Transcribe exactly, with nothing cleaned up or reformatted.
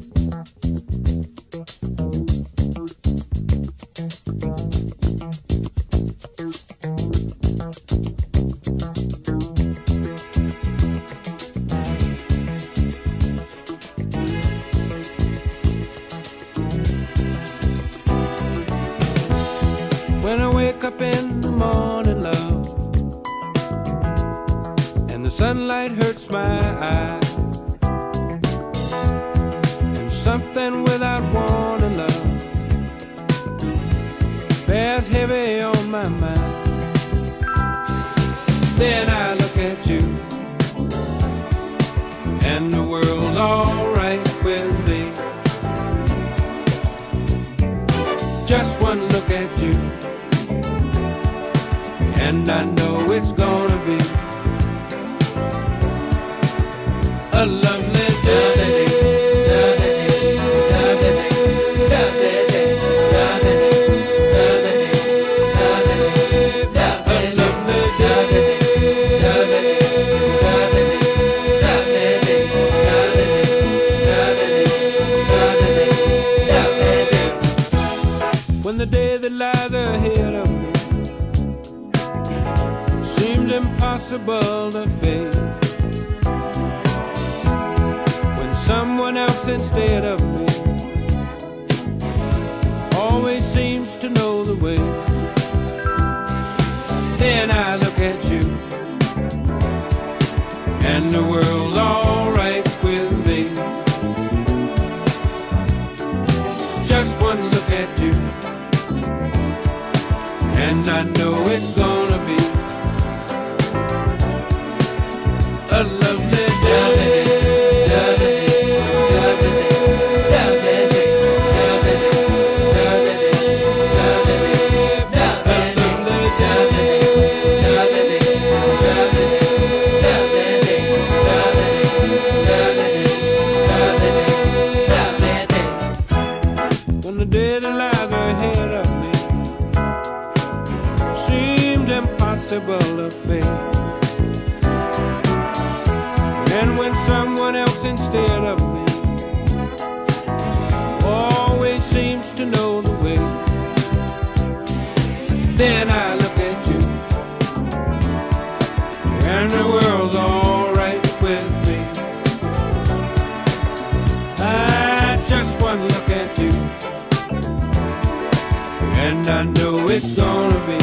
When I wake up in the morning, love, and the sunlight hurts my eyes, and something without warning, love, bears heavy on my mind. Then I look at you, and the world's alright with me. Just one look at you, and I know it's gonna be a lovely day. When the day that lies ahead of me seems impossible to face, when someone else instead of me always seems to know the way, then I look at you, and the world's alright with me. Just one look at you, and I know it's gonna be a lovely day. When the day that lies ahead of me seemed impossible to face, and when someone else instead of me always seems to know the way, then I look at you, and the world's alright with me. I just one look at you, and I know it's gonna be